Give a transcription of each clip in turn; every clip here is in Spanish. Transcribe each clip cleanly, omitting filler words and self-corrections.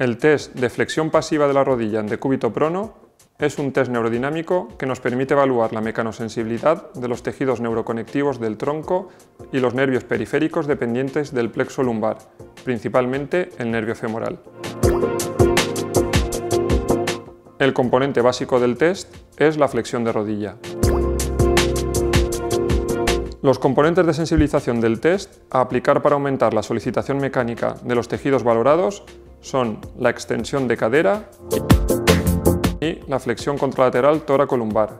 El test de flexión pasiva de la rodilla en decúbito prono es un test neurodinámico que nos permite evaluar la mecanosensibilidad de los tejidos neuroconectivos del tronco y los nervios periféricos dependientes del plexo lumbar, principalmente el nervio femoral. El componente básico del test es la flexión de rodilla. Los componentes de sensibilización del test a aplicar para aumentar la solicitación mecánica de los tejidos valorados son la extensión de cadera y la flexión contralateral tóraco-lumbar.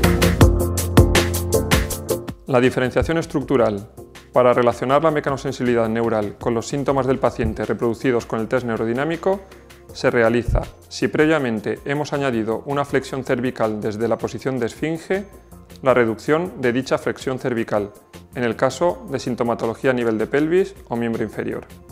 La diferenciación estructural para relacionar la mecanosensibilidad neural con los síntomas del paciente reproducidos con el test neurodinámico se realiza si previamente hemos añadido una flexión cervical desde la posición de esfinge, la reducción de dicha flexión cervical, en el caso de sintomatología a nivel de pelvis o miembro inferior.